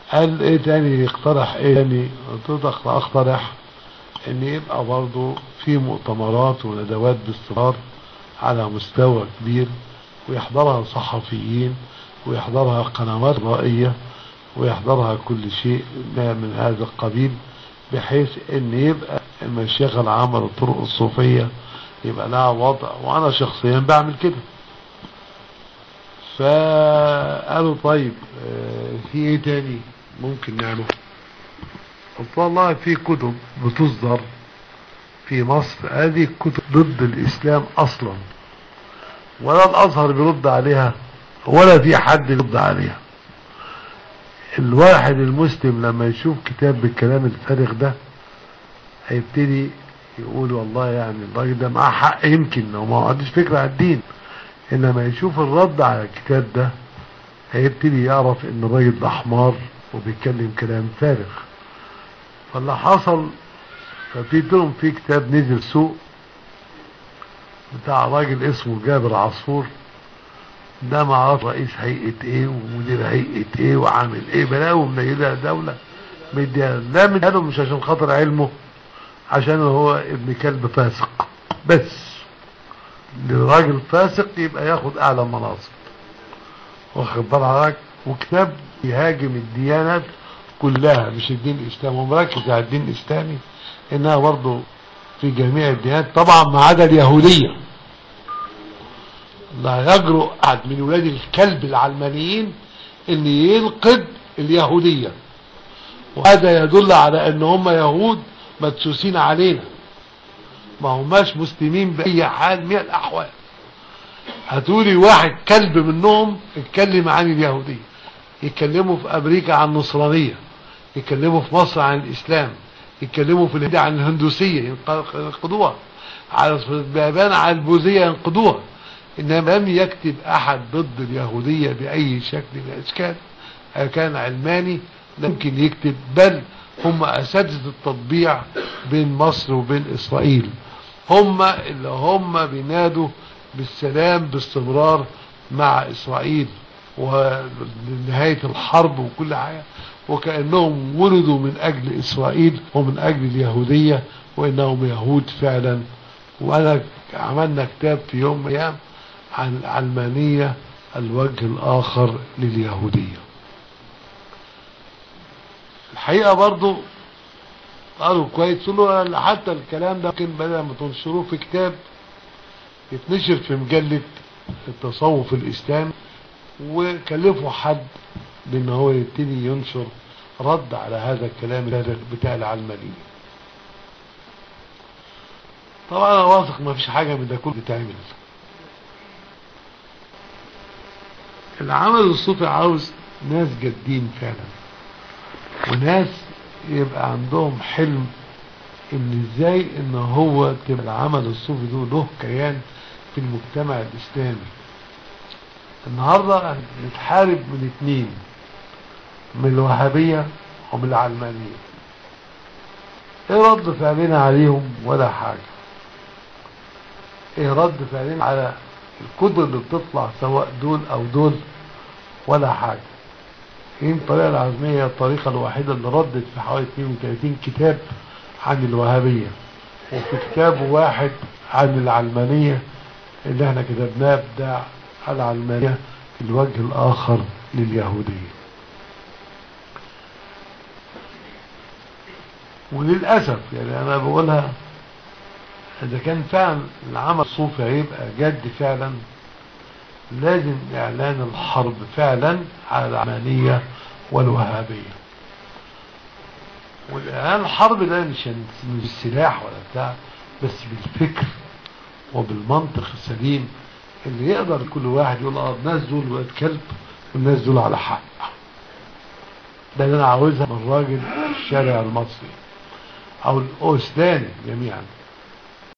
قال ايه تاني يقترح ايه تاني؟ قلت له اقترح ان يبقى برضه في مؤتمرات وندوات باستمرار على مستوى كبير، ويحضرها صحفيين، ويحضرها قنوات رائية، ويحضرها كل شيء ما من هذا القبيل، بحيث ان يبقى المشايخ العامة للطرق الصوفية يبقى لها وضع. وانا شخصيا بعمل كده. فقالوا طيب في ايه تاني ممكن نعمله؟ قلت والله في كتب بتصدر في مصر، هذه كتب ضد الاسلام اصلا، ولا الازهر بيرد عليها ولا في حد بيرد عليها. الواحد المسلم لما يشوف كتاب بالكلام الفارغ ده هيبتدي يقول والله يعني الراجل ده معاه حق، يمكن هو ما عندوش فكرة عن الدين، انما يشوف الرد على الكتاب ده هيبتدي يعرف ان الراجل ده حمار وبيتكلم كلام فارغ. فاللي حصل، ففي لهم في كتاب نزل سوق بتاع راجل اسمه جابر عصفور، ده معرف رئيس هيئة ايه ومدير هيئة ايه وعامل ايه بلاوي منيلها دولة مديها، لا مديها له مش عشان خاطر علمه، عشان هو ابن كلب فاسق بس. الراجل فاسق يبقى ياخد اعلى مناصب، واخد بالك؟ وكتاب يهاجم الديانات كلها مش الدين الاسلامي، ومركز على الدين الاسلامي انها برضه في جميع الديانات طبعا ما عدا اليهودية. لا يجرؤ احد من ولاد الكلب العلمانيين ان ينقد اليهودية، وهذا يدل على ان هم يهود مدسوسين علينا، ما هماش مسلمين باي حال من الاحوال. هتقولي واحد كلب منهم اتكلم عن اليهودية، يتكلموا في امريكا عن النصرانية، يتكلموا في مصر عن الاسلام، يتكلموا في الهند عن الهندوسية ينقضوها، على اليابان عن البوذية ينقضوها، انما لم يكتب احد ضد اليهودية باي شكل من الاشكال. كان علماني لا يمكن يكتب، بل هم اساتذة التطبيع بين مصر وبين اسرائيل، هم اللي هم بينادوا بالسلام باستمرار مع اسرائيل ونهاية الحرب وكل حاجة، وكأنهم ولدوا من اجل اسرائيل ومن اجل اليهودية، وانهم يهود فعلا. وانا عملنا كتاب في يوم من الايام عن العلمانية، الوجه الاخر لليهودية. الحقيقة برضو قالوا كويس، قالوا حتى الكلام ده ممكن بدل ما تنشروه في كتاب يتنشر في مجلة التصوف الاسلامي، وكلفوا حد بان هو يبتدي ينشر رد على هذا الكلام بتاع العلمانية. طبعا انا واثق ما فيش حاجة من ده كله بتعمل. العمل الصوفي عاوز ناس جادين فعلا، وناس يبقى عندهم حلم ان ازاي ان هو تبقى العمل الصوفي ده له كيان في المجتمع الاسلامي. النهاردة نتحارب من اتنين، من الوهابية ومن العلمانية. ايه رد فعلنا عليهم؟ ولا حاجة. ايه رد فعلنا على الكتب اللي بتطلع سواء دول او دول؟ ولا حاجة. هي الطريقة العزمية هي الطريقة الوحيدة اللي ردت في حوالي 32 كتاب عن الوهابية، وفي كتاب واحد عن العلمانية اللي احنا كتبناه بتاع العلمانية الوجه الاخر لليهودية. وللأسف يعني انا بقولها، اذا كان فعلا العمل الصوفي هيبقى جد فعلا، لازم اعلان الحرب فعلا على العلمانية والوهابية. والاعلان الحرب ده مش بالسلاح ولا بتاع، بس بالفكر وبالمنطق السليم اللي يقدر كل واحد يقول الناس دول ولاد كلب والناس دول على حق. ده اللي انا عاوزها من راجل الشارع المصري او الاوسلاني جميعا.